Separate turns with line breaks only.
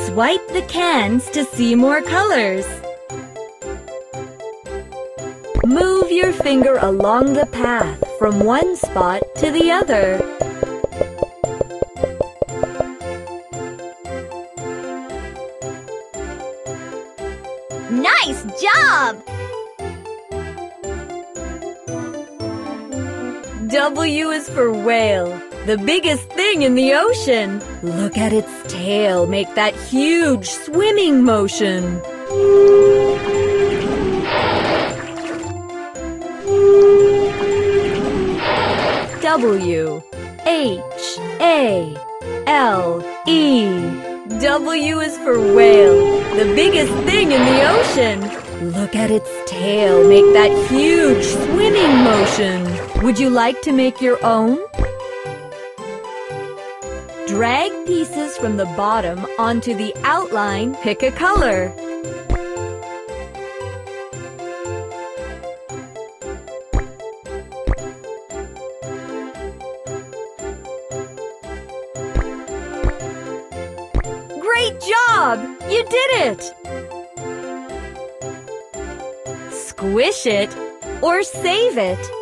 Swipe the cans to see more colors. Move your finger along the path from one spot to the other.
Nice job!
W is for whale, the biggest thing in the ocean. Look at its tail make that huge swimming motion. W, H, A, L, E. W is for whale, the biggest thing in the ocean. Look at its tail make that huge swimming motion. Would you like to make your own? Drag pieces from the bottom onto the outline. Pick a color. Great job! You did it! Squish it or save it.